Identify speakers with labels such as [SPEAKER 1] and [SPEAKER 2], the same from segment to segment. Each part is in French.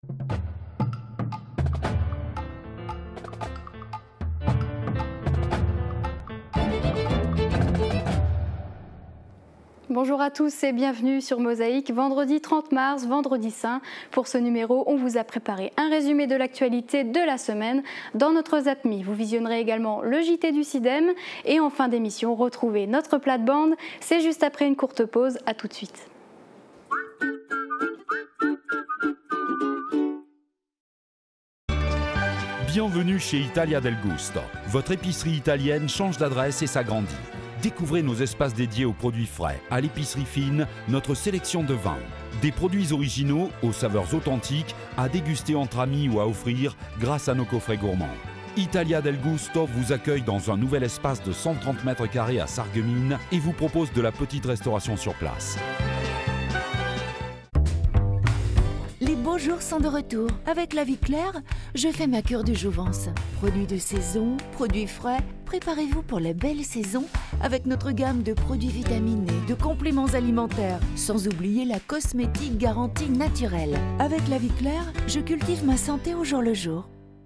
[SPEAKER 1] Bonjour à tous et bienvenue sur Mosaïque, vendredi 30 mars, vendredi saint. Pour ce numéro, on vous a préparé un résumé de l'actualité de la semaine dans notre Zapmi. Vous visionnerez également le JT du CIDEM et en fin d'émission, retrouvez notre plate-bande. C'est juste après une courte pause, à tout de suite.
[SPEAKER 2] Bienvenue chez Italia del Gusto. Votre épicerie italienne change d'adresse et s'agrandit. Découvrez nos espaces dédiés aux produits frais, à l'épicerie fine, notre sélection de vins. Des produits originaux aux saveurs authentiques à déguster entre amis ou à offrir grâce à nos coffrets gourmands. Italia del Gusto vous accueille dans un nouvel espace de 130 mètres carrés à Sarreguemines et vous propose de la petite restauration sur place.
[SPEAKER 3] Les beaux jours sont de retour. Avec La Vie Claire, je fais ma cure de jouvence. Produits de saison, produits frais, préparez-vous pour la belle saison avec notre gamme de produits vitaminés, de compléments alimentaires, sans oublier la cosmétique garantie naturelle. Avec La Vie Claire, je cultive ma santé au jour le jour.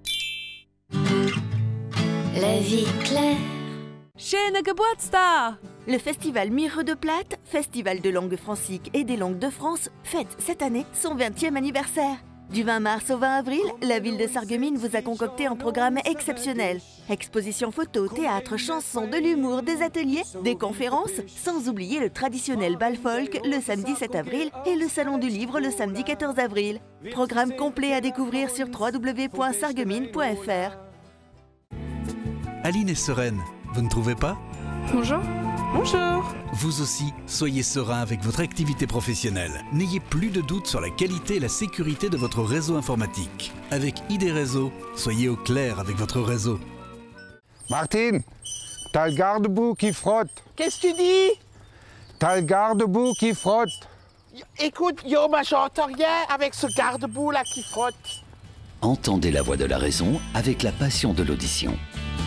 [SPEAKER 4] La Vie Claire.
[SPEAKER 5] Schöne Geburtstag!
[SPEAKER 3] Le festival Mire de Plate, festival de langue francique et des langues de France, fête cette année son 20e anniversaire. Du 20 mars au 20 avril, la ville de Sarreguemines vous a concocté un programme exceptionnel. Exposition photo, théâtre, chansons, de l'humour, des ateliers, des conférences, sans oublier le traditionnel bal folk le samedi 7 avril et le salon du livre le samedi 14 avril. Programme complet à découvrir sur www.sarreguemines.fr.
[SPEAKER 6] Aline est sereine, vous ne trouvez pas?
[SPEAKER 5] Bonjour. Bonjour.
[SPEAKER 6] Vous aussi, soyez serein avec votre activité professionnelle. N'ayez plus de doute sur la qualité et la sécurité de votre réseau informatique. Avec ID Réseau, soyez au clair avec votre réseau.
[SPEAKER 7] Martine, t'as le garde-boue qui frotte.
[SPEAKER 8] Qu'est-ce que tu dis?
[SPEAKER 7] T'as le garde-boue qui frotte.
[SPEAKER 8] Écoute, yo, bah, j'entends rien avec ce garde-boue là qui frotte.
[SPEAKER 9] Entendez la voix de la raison avec la passion de l'audition.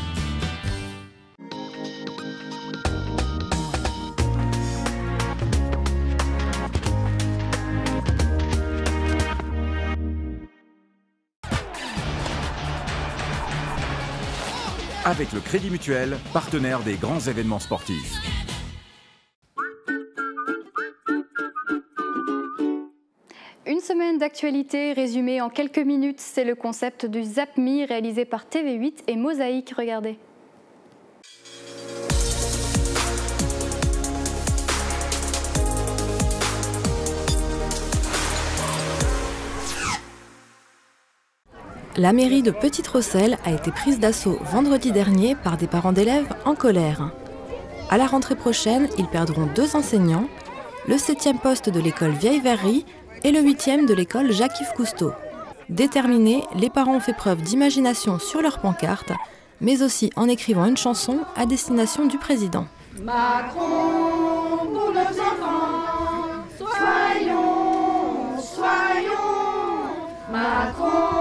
[SPEAKER 10] Avec le Crédit Mutuel, partenaire des grands événements sportifs.
[SPEAKER 1] Une semaine d'actualité résumée en quelques minutes, c'est le concept du Zapmi réalisé par TV8 et Mosaïque, regardez.
[SPEAKER 11] La mairie de Petite-Rosselle a été prise d'assaut vendredi dernier par des parents d'élèves en colère. À la rentrée prochaine, ils perdront 2 enseignants, le 7e poste de l'école Vieille-Verrerie et le 8e de l'école Jacques-Yves Cousteau. Déterminés, les parents ont fait preuve d'imagination sur leur pancarte, mais aussi en écrivant une chanson à destination du président.
[SPEAKER 12] Macron, pour nos enfants, soyons, Macron.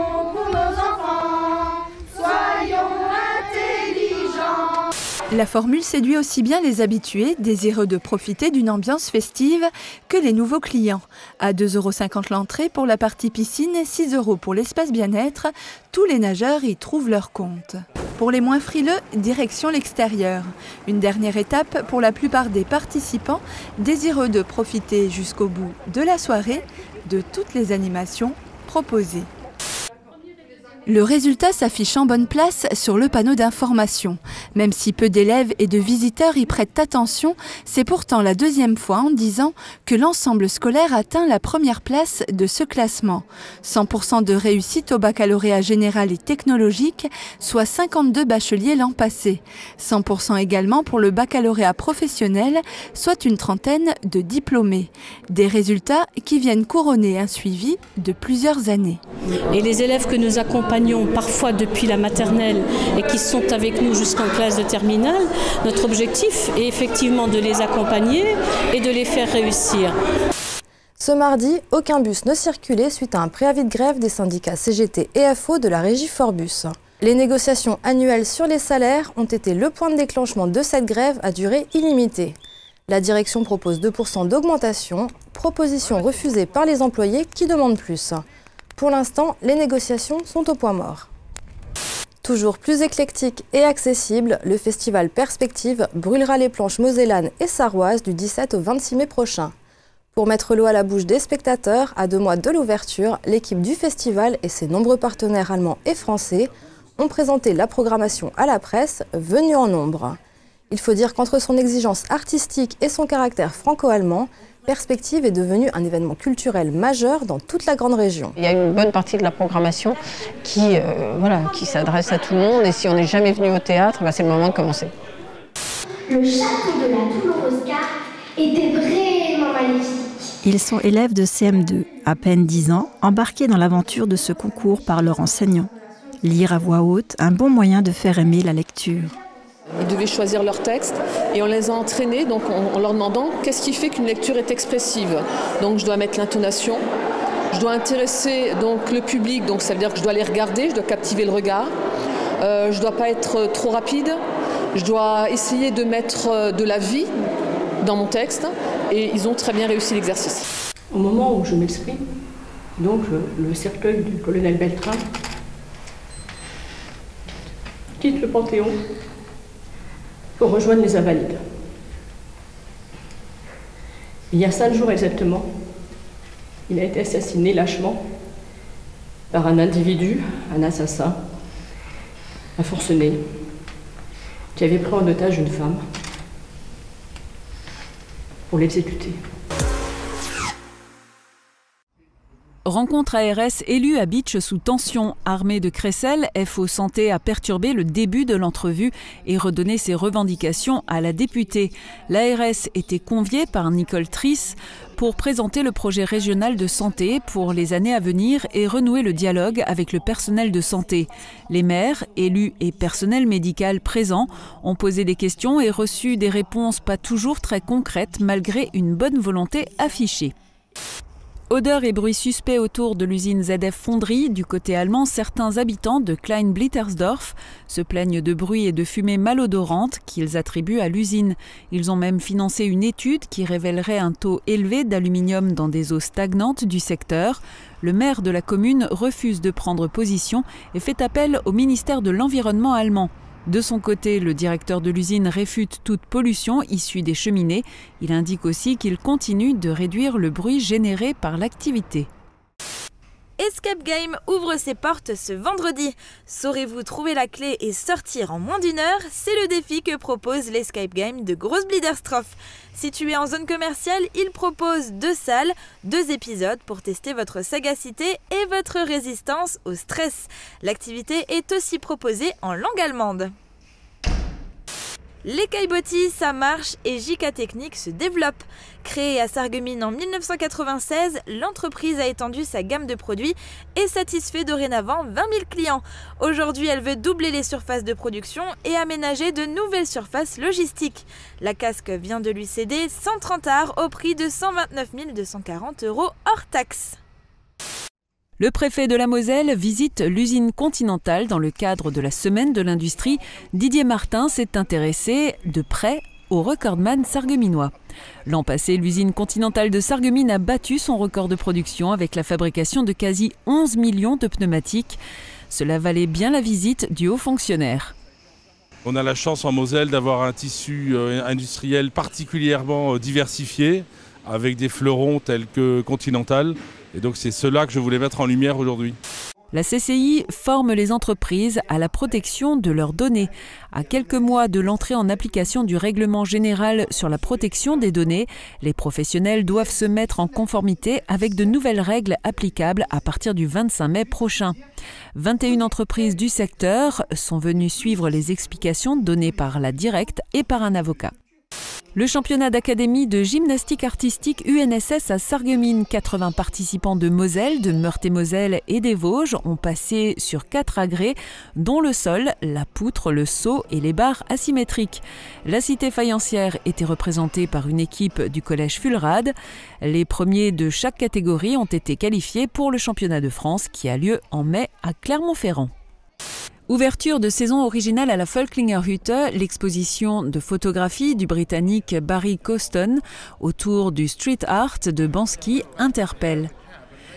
[SPEAKER 13] La formule séduit aussi bien les habitués, désireux de profiter d'une ambiance festive, que les nouveaux clients. À 2,50 € l'entrée pour la partie piscine, 6 € pour l'espace bien-être, tous les nageurs y trouvent leur compte. Pour les moins frileux, direction l'extérieur. Une dernière étape pour la plupart des participants, désireux de profiter jusqu'au bout de la soirée de toutes les animations proposées. Le résultat s'affiche en bonne place sur le panneau d'information. Même si peu d'élèves et de visiteurs y prêtent attention, c'est pourtant la 2e fois en 10 ans que l'ensemble scolaire atteint la première place de ce classement. 100% de réussite au baccalauréat général et technologique, soit 52 bacheliers l'an passé. 100% également pour le baccalauréat professionnel, soit une trentaine de diplômés. Des résultats qui viennent couronner un suivi de plusieurs années.
[SPEAKER 14] Et les élèves que nous accompagnons parfois depuis la maternelle et qui sont avec nous jusqu'en classe de terminale, notre objectif est effectivement de les accompagner et de les faire réussir.
[SPEAKER 11] Ce mardi, aucun bus ne circulait suite à un préavis de grève des syndicats CGT et FO de la régie Forbus. Les négociations annuelles sur les salaires ont été le point de déclenchement de cette grève à durée illimitée. La direction propose 2% d'augmentation, proposition refusée par les employés qui demandent plus. Pour l'instant, les négociations sont au point mort. Toujours plus éclectique et accessible, le festival Perspective brûlera les planches mosellanes et sarroises du 17 au 26 mai prochain. Pour mettre l'eau à la bouche des spectateurs, à 2 mois de l'ouverture, l'équipe du festival et ses nombreux partenaires allemands et français ont présenté la programmation à la presse, venue en nombre. Il faut dire qu'entre son exigence artistique et son caractère franco-allemand, Perspective est devenu un événement culturel majeur dans toute la grande région.
[SPEAKER 15] Il y a une bonne partie de la programmation qui s'adresse à tout le monde et si on n'est jamais venu au théâtre, c'est le moment de commencer.
[SPEAKER 12] Le château de la Tour-Oscar était vraiment magnifique.
[SPEAKER 16] Ils sont élèves de CM2, à peine 10 ans, embarqués dans l'aventure de ce concours par leur enseignant. Lire à voix haute, un bon moyen de faire aimer la lecture.
[SPEAKER 17] Ils devaient choisir leur texte et on les a entraînés donc en leur demandant qu'est-ce qui fait qu'une lecture est expressive. Donc je dois mettre l'intonation, je dois intéresser donc le public, donc ça veut dire que je dois les regarder, je dois captiver le regard, je ne dois pas être trop rapide, je dois essayer de mettre de la vie dans mon texte et ils ont très bien réussi l'exercice.
[SPEAKER 18] Au moment où je m'exprime, donc le cercueil du colonel Beltrain quitte le Panthéon pour rejoindre les Invalides. Il y a 5 jours exactement, il a été assassiné lâchement par un individu, un assassin, un forcené, qui avait pris en otage une femme pour l'exécuter.
[SPEAKER 19] Rencontre ARS élue à Bitche sous tension. Armée de crécelles, FO Santé a perturbé le début de l'entrevue et redonné ses revendications à la députée. L'ARS était conviée par Nicole Triss pour présenter le projet régional de santé pour les années à venir et renouer le dialogue avec le personnel de santé. Les maires, élus et personnel médical présents ont posé des questions et reçu des réponses pas toujours très concrètes malgré une bonne volonté affichée. Odeurs et bruits suspects autour de l'usine ZF Fonderie. Du côté allemand, certains habitants de Klein-Blittersdorf se plaignent de bruit et de fumée malodorantes qu'ils attribuent à l'usine. Ils ont même financé une étude qui révélerait un taux élevé d'aluminium dans des eaux stagnantes du secteur. Le maire de la commune refuse de prendre position et fait appel au ministère de l'Environnement allemand. De son côté, le directeur de l'usine réfute toute pollution issue des cheminées. Il indique aussi qu'il continue de réduire le bruit généré par l'activité.
[SPEAKER 20] Escape Game ouvre ses portes ce vendredi. Saurez-vous trouver la clé et sortir en moins d'1 heure? C'est le défi que propose l'Escape Game de Großbliedersdorf. Situé en zone commerciale, il propose 2 salles, 2 épisodes pour tester votre sagacité et votre résistance au stress. L'activité est aussi proposée en langue allemande. Les caillebotis, ça marche et JK Technique se développe. Créée à Sarreguemines en 1996, l'entreprise a étendu sa gamme de produits et satisfait dorénavant 20 000 clients. Aujourd'hui, elle veut doubler les surfaces de production et aménager de nouvelles surfaces logistiques. La casque vient de lui céder 130 arts au prix de 129 240 € hors taxe.
[SPEAKER 19] Le préfet de la Moselle visite l'usine Continental dans le cadre de la Semaine de l'Industrie. Didier Martin s'est intéressé de près au recordman sarregueminois. L'an passé, l'usine Continental de Sarreguemines a battu son record de production avec la fabrication de quasi 11 millions de pneumatiques. Cela valait bien la visite du haut fonctionnaire.
[SPEAKER 21] On a la chance en Moselle d'avoir un tissu industriel particulièrement diversifié, avec des fleurons tels que Continental. Et donc c'est cela que je voulais mettre en lumière aujourd'hui.
[SPEAKER 19] La CCI forme les entreprises à la protection de leurs données. À quelques mois de l'entrée en application du règlement général sur la protection des données, les professionnels doivent se mettre en conformité avec de nouvelles règles applicables à partir du 25 mai prochain. 21 entreprises du secteur sont venues suivre les explications données par la Directe et par un avocat. Le championnat d'académie de gymnastique artistique UNSS à Sarreguemines, 80 participants de Moselle, de Meurthe-et-Moselle et des Vosges ont passé sur 4 agrès, dont le sol, la poutre, le saut et les barres asymétriques. La cité faïencière était représentée par une équipe du collège Fulrad. Les premiers de chaque catégorie ont été qualifiés pour le championnat de France qui a lieu en mai à Clermont-Ferrand. Ouverture de saison originale à la Völklingerhütte, l'exposition de photographie du Britannique Barry Coston autour du street art de Banksy interpelle.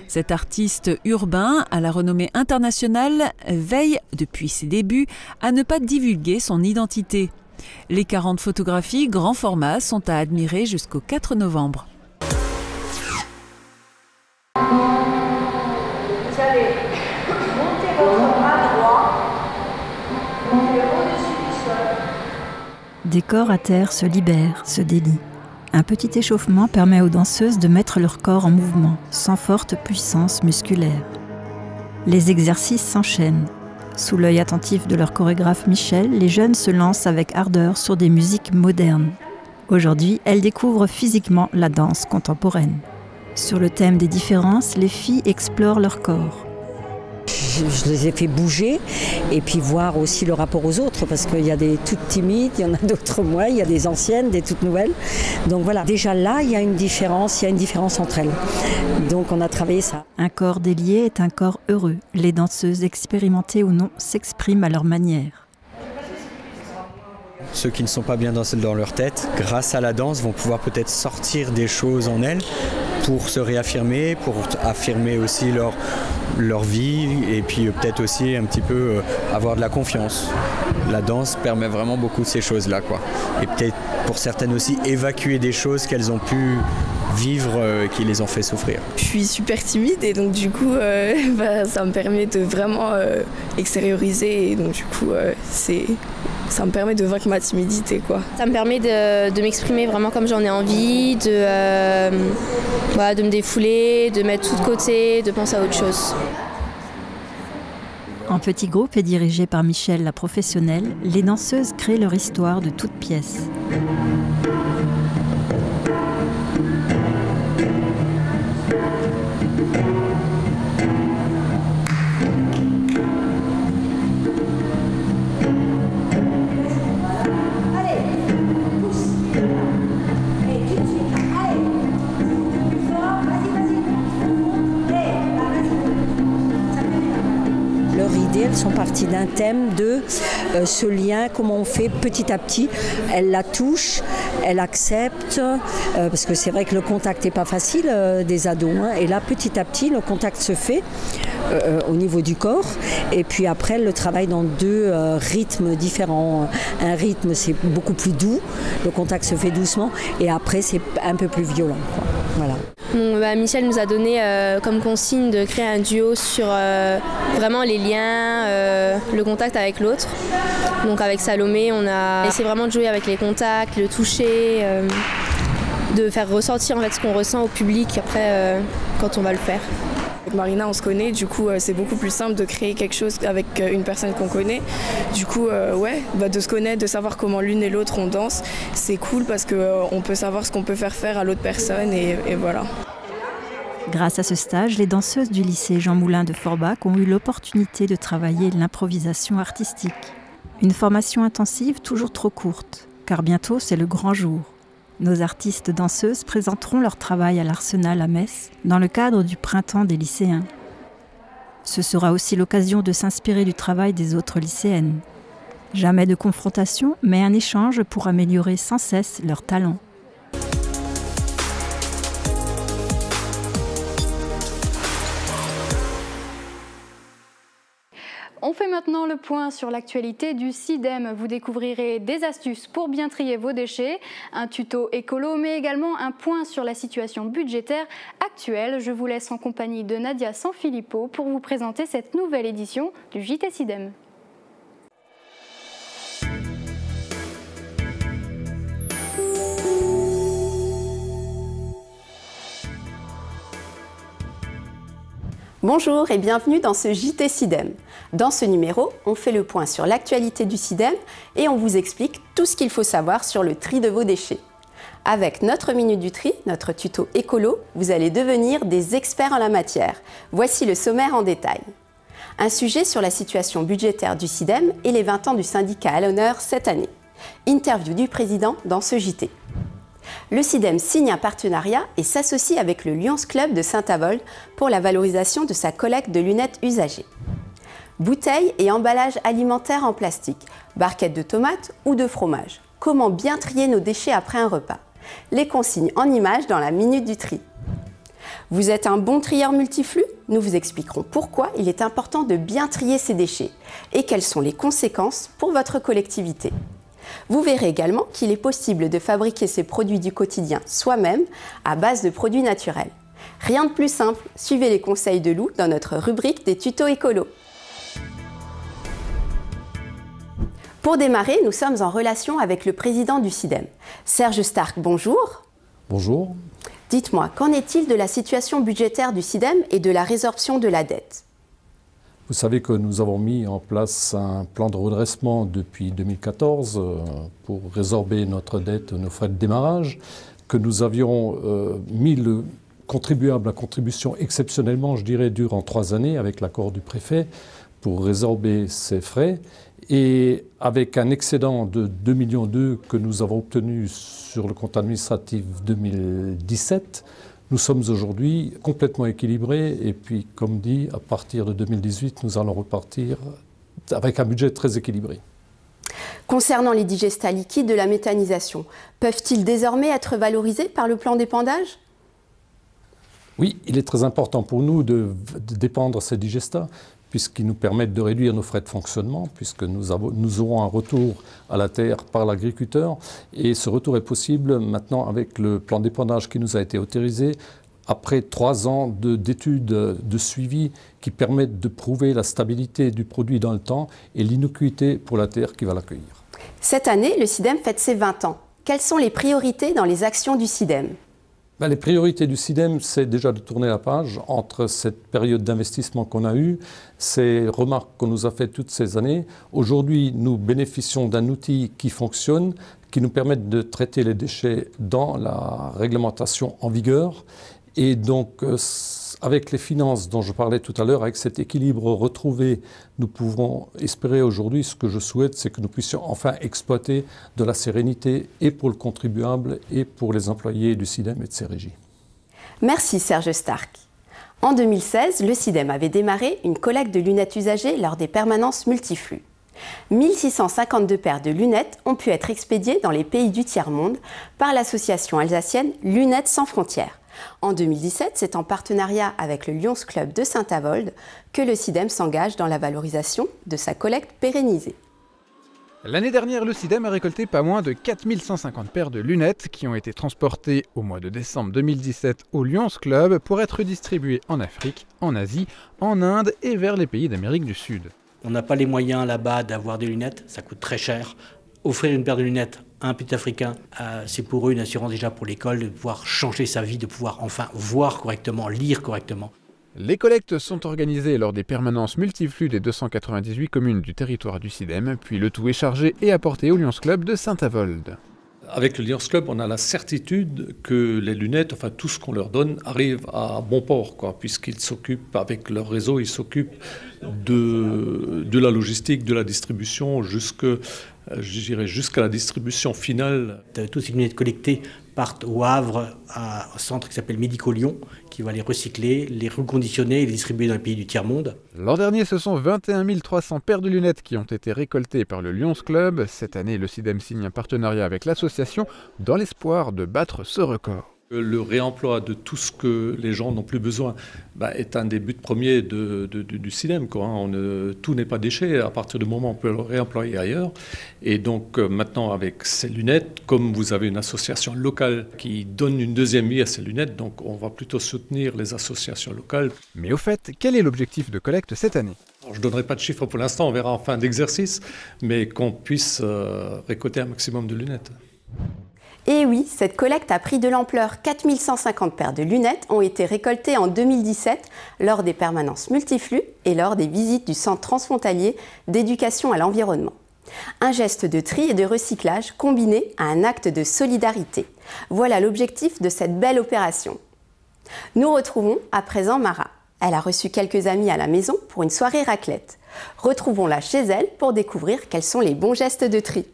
[SPEAKER 19] Cet artiste urbain, à la renommée internationale, veille, depuis ses débuts, à ne pas divulguer son identité. Les 40 photographies grand format sont à admirer jusqu'au 4 novembre.
[SPEAKER 12] Vous allez monter votre bras droit au-dessus du sol.
[SPEAKER 16] Des corps à terre se libèrent, se délient. Un petit échauffement permet aux danseuses de mettre leur corps en mouvement, sans forte puissance musculaire. Les exercices s'enchaînent. Sous l'œil attentif de leur chorégraphe Michel, les jeunes se lancent avec ardeur sur des musiques modernes. Aujourd'hui, elles découvrent physiquement la danse contemporaine. Sur le thème des différences, les filles explorent leur corps.
[SPEAKER 2] Je les ai fait bouger et puis voir aussi le rapport aux autres parce qu'il y a des toutes timides, il y en a d'autres moins, il y a des anciennes, des toutes nouvelles. Donc voilà, déjà là, il y a une différence entre elles. Donc on a travaillé ça.
[SPEAKER 16] Un corps délié est un corps heureux. Les danseuses, expérimentées ou non, s'expriment à leur manière.
[SPEAKER 22] Ceux qui ne sont pas bien dans leur tête, grâce à la danse, vont pouvoir peut-être sortir des choses en elles pour se réaffirmer, pour affirmer aussi leur vie et puis peut-être aussi un petit peu avoir de la confiance. La danse permet vraiment beaucoup de ces choses-là, quoi. Et peut-être pour certaines aussi évacuer des choses qu'elles ont pu vivre qui les ont fait souffrir.
[SPEAKER 23] Je suis super timide et donc du coup ça me permet de vraiment extérioriser et donc du coup ça me permet de vaincre ma timidité, quoi.
[SPEAKER 24] Ça me permet de m'exprimer vraiment comme j'en ai envie, de me défouler, de mettre tout de côté, de penser à autre chose.
[SPEAKER 16] En petit groupe et dirigé par Michel, la professionnelle, les danseuses créent leur histoire de toutes pièces.
[SPEAKER 2] Elles sont parties d'un thème de ce lien, comment on fait petit à petit. Elle la touche, elle accepte, parce que c'est vrai que le contact n'est pas facile des ados. Et là, petit à petit, le contact se fait au niveau du corps. Et puis après, le travail dans deux rythmes différents. Un rythme, c'est beaucoup plus doux, le contact se fait doucement. Et après, c'est un peu plus violent, quoi. Voilà.
[SPEAKER 24] Donc, Michel nous a donné comme consigne de créer un duo sur vraiment les liens, le contact avec l'autre. Donc avec Salomé, on a essayé vraiment de jouer avec les contacts, le toucher, de faire ressentir en fait ce qu'on ressent au public après quand on va le faire.
[SPEAKER 23] Avec Marina, on se connaît, du coup c'est beaucoup plus simple de créer quelque chose avec une personne qu'on connaît. Du coup, de se connaître, de savoir comment l'une et l'autre on danse, c'est cool parce qu'on peut savoir ce qu'on peut faire à l'autre personne et voilà.
[SPEAKER 16] Grâce à ce stage, les danseuses du lycée Jean Moulin de Forbach ont eu l'opportunité de travailler l'improvisation artistique. Une formation intensive toujours trop courte, car bientôt c'est le grand jour. Nos artistes danseuses présenteront leur travail à l'Arsenal à Metz dans le cadre du Printemps des lycéens. Ce sera aussi l'occasion de s'inspirer du travail des autres lycéennes. Jamais de confrontation, mais un échange pour améliorer sans cesse leur talent.
[SPEAKER 1] On fait maintenant le point sur l'actualité du CIDEM. Vous découvrirez des astuces pour bien trier vos déchets, un tuto écolo, mais également un point sur la situation budgétaire actuelle. Je vous laisse en compagnie de Nadia Sanfilippo pour vous présenter cette nouvelle édition du JT CIDEM.
[SPEAKER 25] Bonjour et bienvenue dans ce JT CIDEM. Dans ce numéro, on fait le point sur l'actualité du CIDEM et on vous explique tout ce qu'il faut savoir sur le tri de vos déchets. Avec notre Minute du Tri, notre tuto écolo, vous allez devenir des experts en la matière. Voici le sommaire en détail. Un sujet sur la situation budgétaire du CIDEM et les 20 ans du syndicat à l'honneur cette année. Interview du président dans ce JT. Le CIDEM signe un partenariat et s'associe avec le Lions Club de Saint-Avold pour la valorisation de sa collecte de lunettes usagées. Bouteilles et emballages alimentaires en plastique, barquettes de tomates ou de fromage. Comment bien trier nos déchets après un repas? Les consignes en images dans la Minute du Tri. Vous êtes un bon trieur multiflux? Nous vous expliquerons pourquoi il est important de bien trier ces déchets et quelles sont les conséquences pour votre collectivité. Vous verrez également qu'il est possible de fabriquer ces produits du quotidien soi-même à base de produits naturels. Rien de plus simple, suivez les conseils de Lou dans notre rubrique des tutos écolos. Pour démarrer, nous sommes en relation avec le président du SIDEM. Serge Stark, bonjour.
[SPEAKER 3] Bonjour.
[SPEAKER 25] Dites-moi, qu'en est-il de la situation budgétaire du SIDEM et de la résorption de la dette?
[SPEAKER 3] Vous savez que nous avons mis en place un plan de redressement depuis 2014 pour résorber notre dette, nos frais de démarrage, que nous avions mis le contribuable à contribution exceptionnellement, je dirais, durant 3 années avec l'accord du préfet pour résorber ces frais. Et avec un excédent de 2,2 millions que nous avons obtenu sur le compte administratif 2017, nous sommes aujourd'hui complètement équilibrés. Et puis, comme dit, à partir de 2018, nous allons repartir avec un budget très équilibré.
[SPEAKER 25] Concernant les digestats liquides de la méthanisation, peuvent-ils désormais être valorisés par le plan d'épandage?
[SPEAKER 3] Oui, il est très important pour nous de dépendre ces digestats, puisqu'ils nous permettent de réduire nos frais de fonctionnement, puisque nous aurons un retour à la terre par l'agriculteur. Et ce retour est possible maintenant avec le plan d'épandage qui nous a été autorisé, après 3 ans d'études de suivi qui permettent de prouver la stabilité du produit dans le temps et l'innocuité pour la terre qui va l'accueillir.
[SPEAKER 25] Cette année, le SIDEM fête ses 20 ans. Quelles sont les priorités dans les actions du SIDEM?
[SPEAKER 3] Les priorités du SIDEM, c'est déjà de tourner la page entre cette période d'investissement qu'on a eue, ces remarques qu'on nous a faites toutes ces années. Aujourd'hui, nous bénéficions d'un outil qui fonctionne, qui nous permet de traiter les déchets dans la réglementation en vigueur. Et donc, avec les finances dont je parlais tout à l'heure, avec cet équilibre retrouvé, nous pouvons espérer aujourd'hui, ce que je souhaite, c'est que nous puissions enfin exploiter de la sérénité et pour le contribuable et pour les employés du SIDEM et de ses régies.
[SPEAKER 25] Merci Serge Stark. En 2016, le SIDEM avait démarré une collecte de lunettes usagées lors des permanences multiflux. 1652 paires de lunettes ont pu être expédiées dans les pays du tiers-monde par l'association alsacienne Lunettes sans frontières. En 2017, c'est en partenariat avec le Lions Club de Saint-Avold que le SIDEM s'engage dans la valorisation de sa collecte pérennisée.
[SPEAKER 4] L'année dernière, le SIDEM a récolté pas moins de 4150 paires de lunettes qui ont été transportées au mois de décembre 2017 au Lions Club pour être distribuées en Afrique, en Asie, en Inde et vers les pays d'Amérique du Sud.
[SPEAKER 5] On n'a pas les moyens là-bas d'avoir des lunettes, ça coûte très cher. Offrir une paire de lunettes à un petit Africain, c'est pour eux une assurance déjà pour l'école, de pouvoir changer sa vie, de pouvoir enfin voir correctement, lire correctement.
[SPEAKER 4] Les collectes sont organisées lors des permanences multiflux des 298 communes du territoire du SIDEM, puis le tout est chargé et apporté au Lions Club de Saint-Avold.
[SPEAKER 3] Avec le Lions Club, on a la certitude que les lunettes, enfin tout ce qu'on leur donne, arrive à bon port, puisqu'ils s'occupent, avec leur réseau, ils s'occupent de la logistique, de la distribution, jusqu'à la distribution finale.
[SPEAKER 5] Toutes ces lunettes collectées partent au Havre, au centre qui s'appelle Médico-Lyon, qui va les recycler, les reconditionner et les distribuer dans les pays du tiers-monde.
[SPEAKER 4] L'an dernier, ce sont 21 300 paires de lunettes qui ont été récoltées par le Lions Club. Cette année, le SIDEM signe un partenariat avec l'association dans l'espoir de battre ce record.
[SPEAKER 3] Le réemploi de tout ce que les gens n'ont plus besoin est un des buts premiers du SIDEM. Tout n'est pas déchet. À partir du moment où on peut le réemployer ailleurs. Et donc maintenant, avec ces lunettes, comme vous avez une association locale qui donne une deuxième vie à ces lunettes, donc on va plutôt soutenir les associations locales.
[SPEAKER 4] Mais au fait, quel est l'objectif de collecte cette année ?
[SPEAKER 3] Je ne donnerai pas de chiffres pour l'instant, on verra en fin d'exercice, mais qu'on puisse récolter un maximum de lunettes.
[SPEAKER 25] Et oui, cette collecte a pris de l'ampleur. 4150 paires de lunettes ont été récoltées en 2017 lors des permanences multiflux et lors des visites du centre transfrontalier d'éducation à l'environnement. Un geste de tri et de recyclage combiné à un acte de solidarité. Voilà l'objectif de cette belle opération. Nous retrouvons à présent Mara. Elle a reçu quelques amis à la maison pour une soirée raclette. Retrouvons-la chez elle pour découvrir quels sont les bons gestes de tri.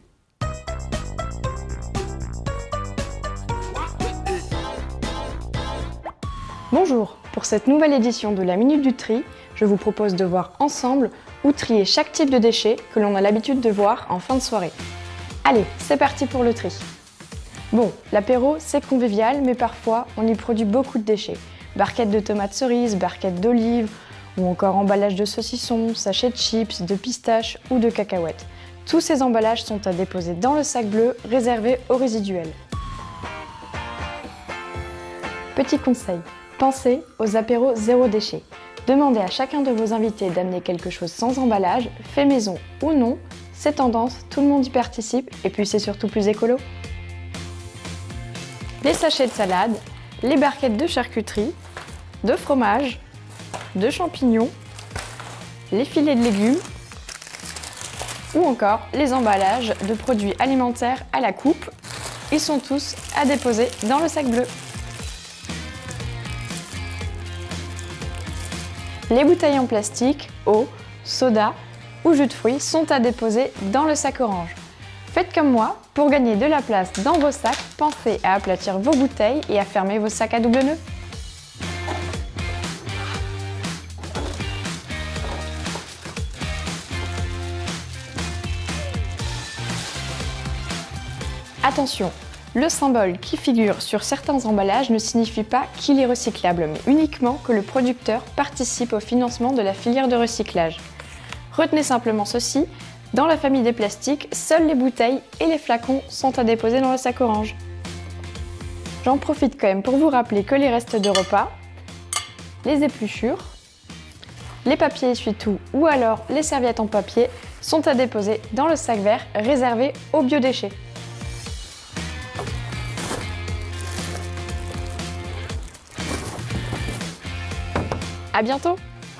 [SPEAKER 6] Bonjour, pour cette nouvelle édition de la Minute du Tri, je vous propose de voir ensemble où trier chaque type de déchets que l'on a l'habitude de voir en fin de soirée. Allez, c'est parti pour le tri. Bon, l'apéro c'est convivial, mais parfois on y produit beaucoup de déchets. barquettes de tomates cerises, barquettes d'olives, ou encore emballage de saucissons, sachets de chips, de pistaches ou de cacahuètes. Tous ces emballages sont à déposer dans le sac bleu réservé aux résiduels. Petit conseil, pensez aux apéros zéro déchet. Demandez à chacun de vos invités d'amener quelque chose sans emballage, fait maison ou non. C'est tendance, tout le monde y participe et puis c'est surtout plus écolo. Les sachets de salade, les barquettes de charcuterie, de fromage, de champignons, les filets de légumes ou encore les emballages de produits alimentaires à la coupe. Ils sont tous à déposer dans le sac bleu. Les bouteilles en plastique, eau, soda ou jus de fruits sont à déposer dans le sac orange. Faites comme moi, pour gagner de la place dans vos sacs, pensez à aplatir vos bouteilles et à fermer vos sacs à double nœud. Attention, le symbole qui figure sur certains emballages ne signifie pas qu'il est recyclable, mais uniquement que le producteur participe au financement de la filière de recyclage. Retenez simplement ceci, dans la famille des plastiques, seules les bouteilles et les flacons sont à déposer dans le sac orange. J'en profite quand même pour vous rappeler que les restes de repas, les épluchures, les papiers essuie-tout ou alors les serviettes en papier sont à déposer dans le sac vert réservé aux biodéchets. À bientôt!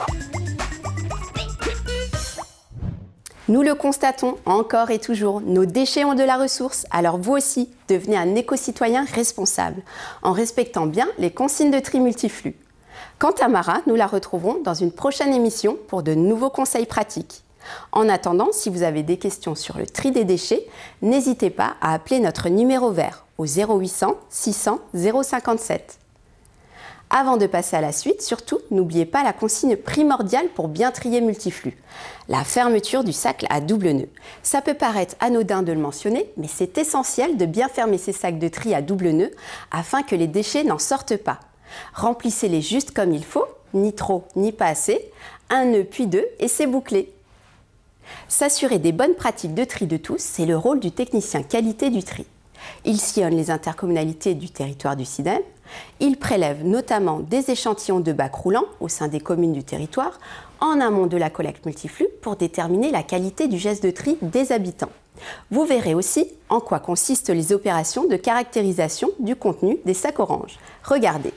[SPEAKER 25] Nous le constatons encore et toujours, nos déchets ont de la ressource, alors vous aussi, devenez un éco-citoyen responsable, en respectant bien les consignes de tri multiflux. Quant à Mara, nous la retrouverons dans une prochaine émission pour de nouveaux conseils pratiques. En attendant, si vous avez des questions sur le tri des déchets, n'hésitez pas à appeler notre numéro vert au 0800 600 057. Avant de passer à la suite, surtout, n'oubliez pas la consigne primordiale pour bien trier multiflux, la fermeture du sac à double nœud. Ça peut paraître anodin de le mentionner, mais c'est essentiel de bien fermer ces sacs de tri à double nœud afin que les déchets n'en sortent pas. Remplissez-les juste comme il faut, ni trop ni pas assez, un nœud puis deux et c'est bouclé. S'assurer des bonnes pratiques de tri de tous, c'est le rôle du technicien qualité du tri. Il sillonne les intercommunalités du territoire du SIDEM. Il prélève notamment des échantillons de bacs roulants au sein des communes du territoire en amont de la collecte multiflux pour déterminer la qualité du geste de tri des habitants. Vous verrez aussi en quoi consistent les opérations de caractérisation du contenu des sacs oranges. Regardez.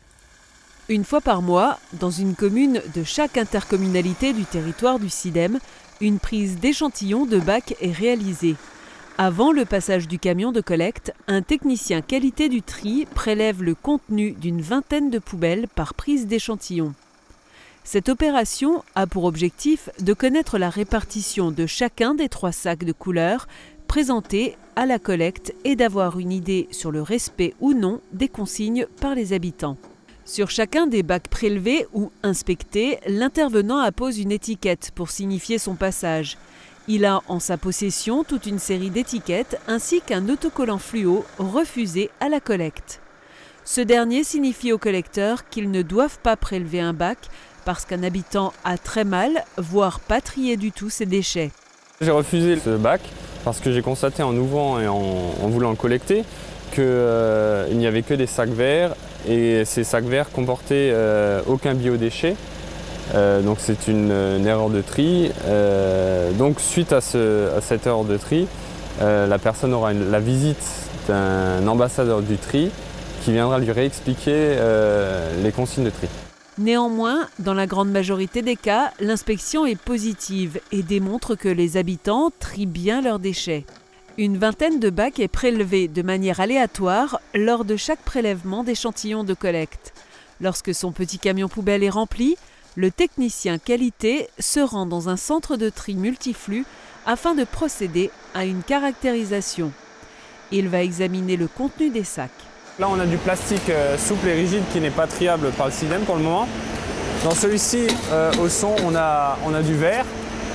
[SPEAKER 19] Une fois par mois, dans une commune de chaque intercommunalité du territoire du SIDEM, une prise d'échantillons de bacs est réalisée. Avant le passage du camion de collecte, un technicien qualité du tri prélève le contenu d'une vingtaine de poubelles par prise d'échantillon. Cette opération a pour objectif de connaître la répartition de chacun des 3 sacs de couleur présentés à la collecte et d'avoir une idée sur le respect ou non des consignes par les habitants. Sur chacun des bacs prélevés ou inspectés, l'intervenant appose une étiquette pour signifier son passage. Il a en sa possession toute une série d'étiquettes ainsi qu'un autocollant fluo refusé à la collecte. Ce dernier signifie aux collecteurs qu'ils ne doivent pas prélever un bac parce qu'un habitant a très mal, voire pas trié du tout ses déchets.
[SPEAKER 7] J'ai refusé ce bac parce que j'ai constaté en ouvrant et en voulant le collecter qu'il n'y avait que des sacs verts et ces sacs verts comportaient aucun biodéchet. Donc c'est une erreur de tri. Donc suite à cette erreur de tri, la personne aura la visite d'un ambassadeur du tri qui viendra lui réexpliquer les consignes de tri.
[SPEAKER 19] Néanmoins, dans la grande majorité des cas, l'inspection est positive et démontre que les habitants trient bien leurs déchets. Une vingtaine de bacs est prélevée de manière aléatoire lors de chaque prélèvement d'échantillons de collecte. Lorsque son petit camion poubelle est rempli, le technicien qualité se rend dans un centre de tri multiflux afin de procéder à une caractérisation. Il va examiner le contenu des sacs.
[SPEAKER 8] Là, on a du plastique souple et rigide qui n'est pas triable par le SIDEM pour le moment. Dans celui-ci, au son, on a du verre.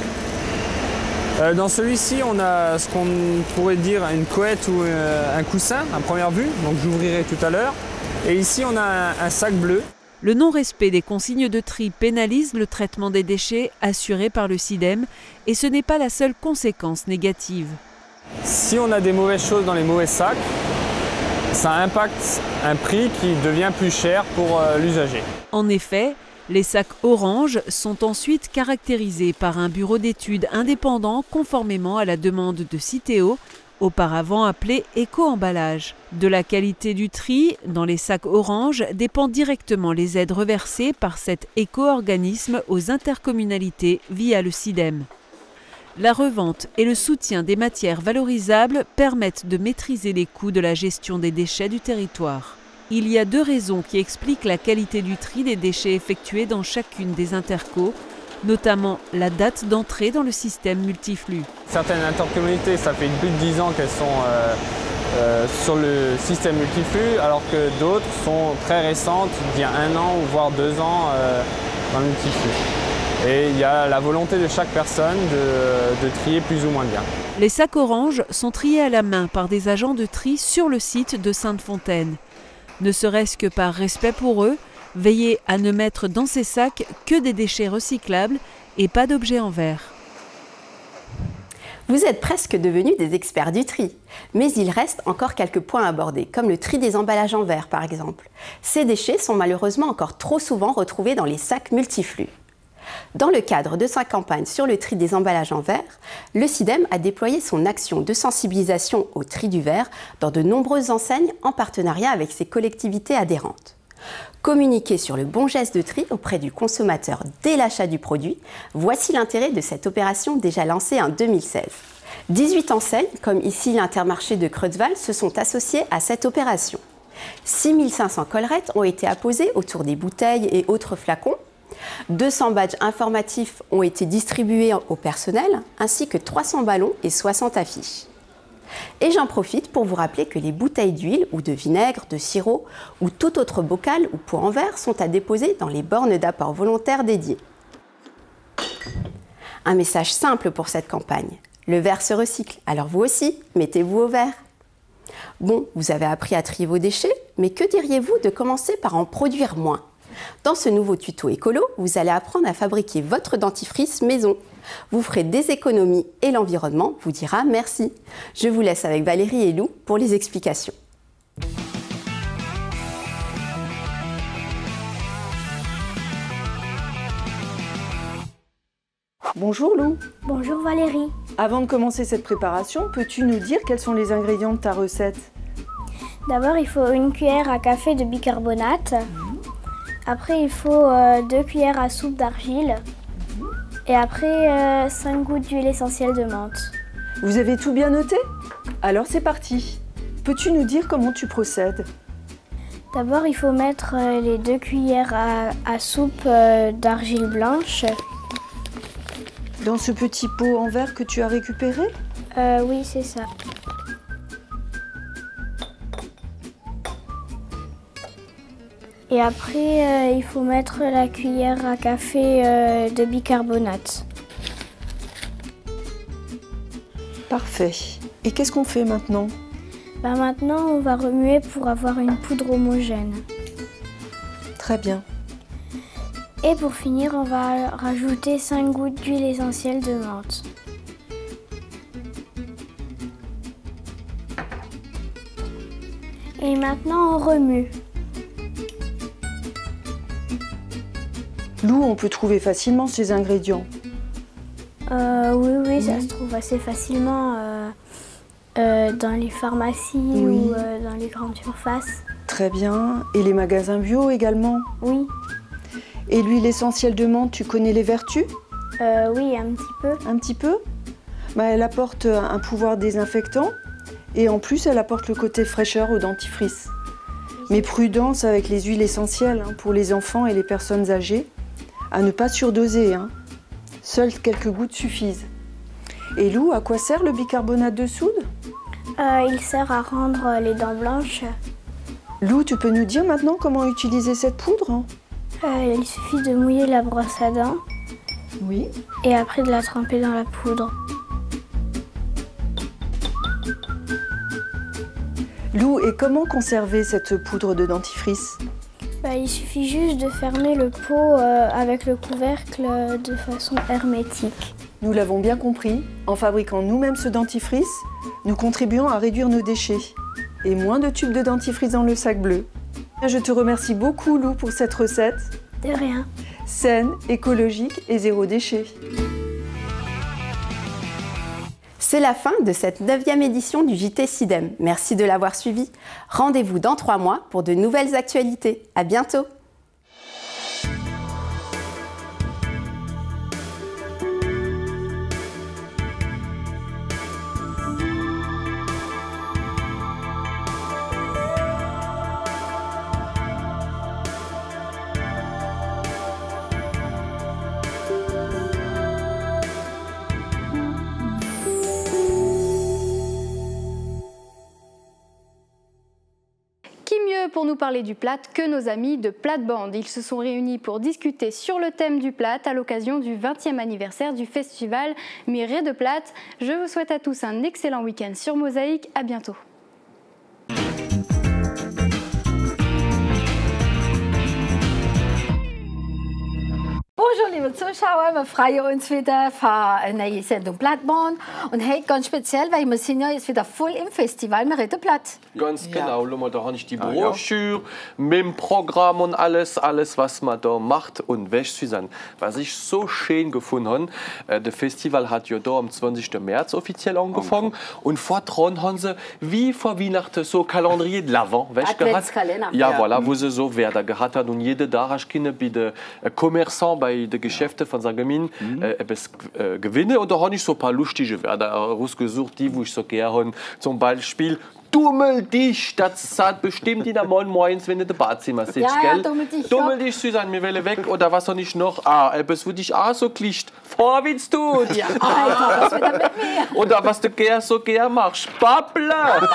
[SPEAKER 8] Dans celui-ci, on a ce qu'on pourrait dire une couette ou un coussin à première vue, donc j'ouvrirai tout à l'heure. Et ici, on a un sac bleu.
[SPEAKER 19] Le non-respect des consignes de tri pénalise le traitement des déchets assuré par le SIDEM et ce n'est pas la seule conséquence négative.
[SPEAKER 8] Si on a des mauvaises choses dans les mauvais sacs, ça impacte un prix qui devient plus cher pour l'usager.
[SPEAKER 19] En effet, les sacs orange sont ensuite caractérisés par un bureau d'études indépendant conformément à la demande de Citeo, auparavant appelé éco-emballage. De la qualité du tri dans les sacs orange dépendent directement les aides reversées par cet éco-organisme aux intercommunalités via le SIDEM. La revente et le soutien des matières valorisables permettent de maîtriser les coûts de la gestion des déchets du territoire. Il y a 2 raisons qui expliquent la qualité du tri des déchets effectués dans chacune des intercos, notamment la date d'entrée dans le système multiflux.
[SPEAKER 8] Certaines intercommunalités, ça fait plus de 10 ans qu'elles sont sur le système multiflux, alors que d'autres sont très récentes, d'il y a 1 an ou voire 2 ans dans le multiflux. Et il y a la volonté de chaque personne de trier plus ou moins bien.
[SPEAKER 19] Les sacs orange sont triés à la main par des agents de tri sur le site de Sainte-Fontaine. Ne serait-ce que par respect pour eux, veillez à ne mettre dans ces sacs que des déchets recyclables et pas d'objets en verre.
[SPEAKER 25] Vous êtes presque devenus des experts du tri, mais il reste encore quelques points à aborder, comme le tri des emballages en verre par exemple. Ces déchets sont malheureusement encore trop souvent retrouvés dans les sacs multiflux. Dans le cadre de sa campagne sur le tri des emballages en verre, le SIDEM a déployé son action de sensibilisation au tri du verre dans de nombreuses enseignes en partenariat avec ses collectivités adhérentes. Communiquer sur le bon geste de tri auprès du consommateur dès l'achat du produit, voici l'intérêt de cette opération déjà lancée en 2016. 18 enseignes, comme ici l'Intermarché de Creusval, se sont associées à cette opération. 6500 collerettes ont été apposées autour des bouteilles et autres flacons. 200 badges informatifs ont été distribués au personnel, ainsi que 300 ballons et 60 affiches. Et j'en profite pour vous rappeler que les bouteilles d'huile ou de vinaigre, de sirop ou tout autre bocal ou pot en verre sont à déposer dans les bornes d'apport volontaire dédiées. Un message simple pour cette campagne. Le verre se recycle, alors vous aussi, mettez-vous au verre. Bon, vous avez appris à trier vos déchets, mais que diriez-vous de commencer par en produire moins ? Dans ce nouveau tuto écolo, vous allez apprendre à fabriquer votre dentifrice maison. Vous ferez des économies et l'environnement vous dira merci. Je vous laisse avec Valérie et Lou pour les explications.
[SPEAKER 9] Bonjour Lou.
[SPEAKER 24] Bonjour Valérie.
[SPEAKER 9] Avant de commencer cette préparation, peux-tu nous dire quels sont les ingrédients de ta recette?
[SPEAKER 24] D'abord, il faut 1 cuillère à café de bicarbonate. Après, il faut 2 cuillères à soupe d'argile. Et après, 5 gouttes d'huile essentielle de menthe.
[SPEAKER 9] Vous avez tout bien noté? Alors c'est parti. Peux-tu nous dire comment tu procèdes?
[SPEAKER 24] D'abord, il faut mettre les 2 cuillères à soupe d'argile blanche.
[SPEAKER 9] Dans ce petit pot en verre que tu as récupéré?
[SPEAKER 24] Oui, c'est ça. Et après, il faut mettre la cuillère à café de bicarbonate.
[SPEAKER 9] Parfait. Et qu'est-ce qu'on fait maintenant?
[SPEAKER 24] Maintenant, on va remuer pour avoir une poudre homogène.
[SPEAKER 9] Très bien.
[SPEAKER 24] Et pour finir, on va rajouter 5 gouttes d'huile essentielle de menthe. Et maintenant, on remue.
[SPEAKER 9] Lou, on peut trouver facilement ces ingrédients?
[SPEAKER 24] Oui, ça se trouve assez facilement dans les pharmacies ou dans les grandes surfaces.
[SPEAKER 9] Très bien. Et les magasins bio également?
[SPEAKER 24] Oui.
[SPEAKER 9] Et l'huile essentielle de menthe, tu connais les vertus?
[SPEAKER 24] Oui, un petit peu.
[SPEAKER 9] Un petit peu? Elle apporte un pouvoir désinfectant et en plus, elle apporte le côté fraîcheur au dentifrice. Mais prudence avec les huiles essentielles pour les enfants et les personnes âgées. À ne pas surdoser. Seules quelques gouttes suffisent. Et Lou, à quoi sert le bicarbonate de soude?
[SPEAKER 24] Il sert à rendre les dents blanches.
[SPEAKER 9] Lou, tu peux nous dire maintenant comment utiliser cette poudre?
[SPEAKER 24] Il suffit de mouiller la brosse à dents.
[SPEAKER 9] Oui.
[SPEAKER 24] Et après de la tremper dans la poudre.
[SPEAKER 9] Lou, et comment conserver cette poudre de dentifrice?
[SPEAKER 12] Il suffit juste de fermer le pot avec le couvercle de façon hermétique.
[SPEAKER 9] Nous l'avons bien compris, en fabriquant nous-mêmes ce dentifrice, nous contribuons à réduire nos déchets. Et moins de tubes de dentifrice dans le sac bleu. Je te remercie beaucoup, Lou, pour cette recette.
[SPEAKER 12] De rien.
[SPEAKER 9] Saine, écologique et zéro déchet.
[SPEAKER 25] C'est la fin de cette 9e édition du JT SIDEM. Merci de l'avoir suivi. Rendez-vous dans 3 mois pour de nouvelles actualités. À bientôt.
[SPEAKER 1] Pour nous parler du Platt que nos amis de Platt-Band. Ils se sont réunis pour discuter sur le thème du Platt à l'occasion du 20e anniversaire du festival Miré de Platt. Je vous souhaite à tous un excellent week-end sur Mosaïque. À bientôt.
[SPEAKER 10] Bonjour liebe Zuschauer, wir freuen uns wieder für eine neue Sendung Platt-Band und heute ganz speziell, weil wir sind ja jetzt wieder voll im Festival Miré de Platt.
[SPEAKER 11] Ganz genau, da habe ich die Broschüre mit dem Programm und alles, was man da macht und Susanne. Was ich so schön gefunden habe, das Festival hat ja da am 20. März offiziell angefangen und vor dran haben sie wie vor Weihnachten so Kalendrier de l'Avent,
[SPEAKER 10] Adventskalender.
[SPEAKER 11] Ja, voilà, wo sie so Werder gehabt hat und jede da hast du bei den Kommerzanten, bei den Geschäften von Sagemin etwas gewinnen und da habe ich so ein paar lustige Werder rausgesucht, die wo ich so gerne habe, zum Beispiel Dummel dich, das sagt bestimmt in der Morgen morgens, wenn du im Badzimmer sitzt, gell? Dummel dich, Susanne, wir wollen weg. Oder was habe ich noch? Etwas, wo dich auch so klicht. Vorwärts tut. Ja.
[SPEAKER 10] Was wieder mit mir?
[SPEAKER 11] Oder was du so gern machst. Babbler.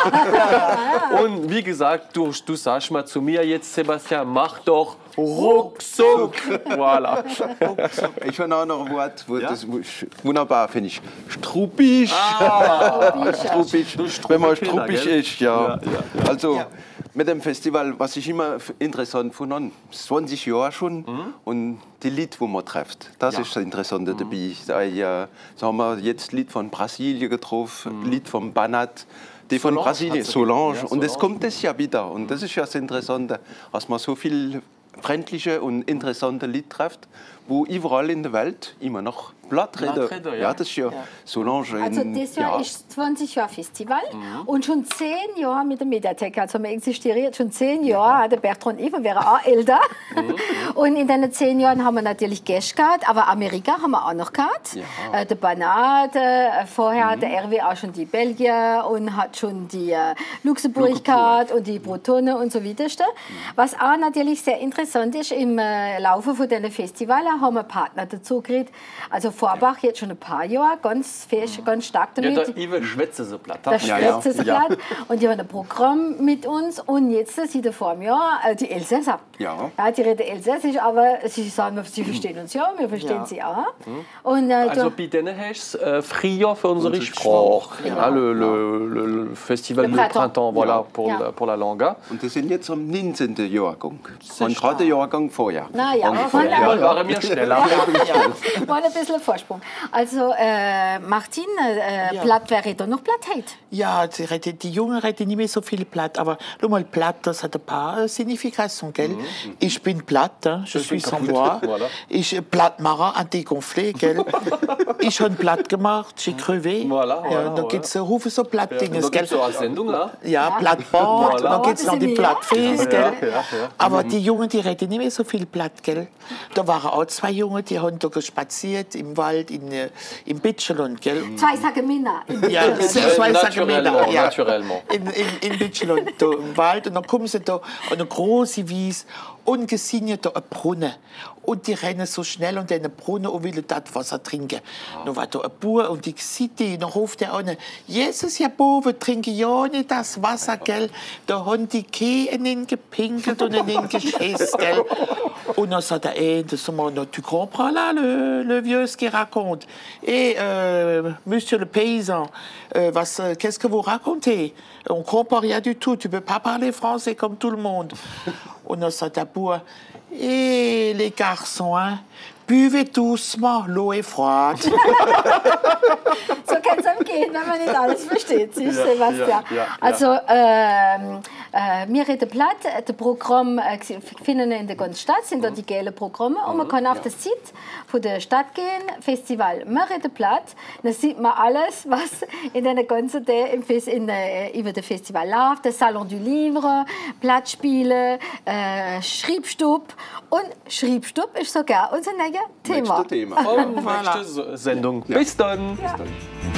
[SPEAKER 11] Und wie gesagt, du sagst mal zu mir jetzt, Sebastian, mach doch ruckzuck. Voilà.
[SPEAKER 13] Ich habe auch noch ein Wort, das wunderbar finde ich. Struppisch. Struppisch. Wenn man struppisch ist, ja. Also mit dem Festival, was ich immer interessant fand, 20 Jahre schon und die Lied, wo man trifft, das ist das Interessante dabei. Da haben wir jetzt Lied von Brasilien getroffen, Lied von Banat. Die von Brasilien, Solange. Und es kommt das ja wieder. Und das ist ja das Interessante, dass man so viel freundliche und interessante Lied trifft, wo überall in der Welt immer noch Blattrede. Ja, das ist ja Solange.
[SPEAKER 10] Also das Jahr ist 20 Jahre Festival und schon 10 Jahre mit der Mediathek. Also wir existieren schon 10 Jahre. Der Bertrand Iver wäre auch älter. Und in den 10 Jahren haben wir natürlich Gäste gehabt, aber Amerika haben wir auch noch gehabt. Ja. Der Banat, vorher hat der RW auch schon die Belgier und hat schon die Luxemburg gehabt und die Bretone und so weiter. Was auch natürlich sehr interessant ist, im Laufe von diesen Festivals haben wir Partner dazu gekriegt. Also Vorbach jetzt schon ein paar Jahre ganz fest, ganz stark damit.
[SPEAKER 11] Ja, der schwätzt so platt.
[SPEAKER 10] Der schwätzt so platt. Und die haben ein Programm mit uns. Und jetzt sieht er vor mir die Elsässer. Ja, die reden Elsässisch, aber sie sagen, sie verstehen uns ja, wir verstehen sie auch. Und,
[SPEAKER 11] also bei denen heißt es früher für unsere Sprache. Ja. Le Festival du Printemps, voilà, pour la langue.
[SPEAKER 13] Und das sind jetzt am 19. Jahrgang. Und gerade der Jahrgang vorher.
[SPEAKER 10] Na ja,
[SPEAKER 11] waren wir schneller.
[SPEAKER 10] War ein bisschen Vorsprung. Also Martin, Platt, wer redet noch Platt heute?
[SPEAKER 14] Ja, die Jungen reden nicht mehr so viel Platt, aber nur mal Platt, das hat ein paar Signifikationen, gell? Ich bin Platt, je suis sans voix. Ich Plattmacher, anti-gonflé, gell? Ich habe Platt gemacht, j'ai crevé. Dann gibt es Rufe so Plattdinge,
[SPEAKER 11] gell? Da gibt es auch eine Sendung, ne?
[SPEAKER 14] Ja, Plattbord, dann gibt es noch die Plattfest, gell? Aber die Jungen, die reden nicht mehr so viel Platt, gell? Da waren auch 2 Jungen, die haben da spaziert im Wald, im Bitschelund, gell?
[SPEAKER 10] 2 Sagemina.
[SPEAKER 14] Ja, 2 Sagemina, ja.
[SPEAKER 11] Naturellement.
[SPEAKER 14] In Bitschelund, da im Wald. Und dann kommen sie da an eine große Wiese und gesehen da einen Brunnen. Und die rennen so schnell und in den Brunnen und wollen das Wasser trinken. Dann war da ein Bauer und ich sehe die, dann ruft der an, Jesus, ja Bube, trinke ja nicht das Wasser, gell? Da haben die Kehen gepinkelt und in den geschissen, gell? On a ça tu comprends là le vieux ce qu'il raconte. Et monsieur le paysan, qu'est-ce que vous racontez? On comprend rien du tout. Tu peux pas parler français comme tout le monde. On a ça pour. Et les garçons, hein, buvez doucement, l'eau est froide.
[SPEAKER 10] So kann es einem gehen, wenn man nicht alles versteht, siehst du, Sebastian. Also, wir reden platt, das Programm finden in der ganzen Stadt, sind da die gelben Programme und man kann auf die Seite von der Stadt gehen, Festival Wir reden platt, dann sieht man alles, was in den ganzen Tagen über das Festival läuft, der Salon du Livre, Plattspiele, Schreibstub und Schreibstub ist sogar unser neues Thema.
[SPEAKER 11] Nächste Sendung. Bis dann. Ja. Bis dann.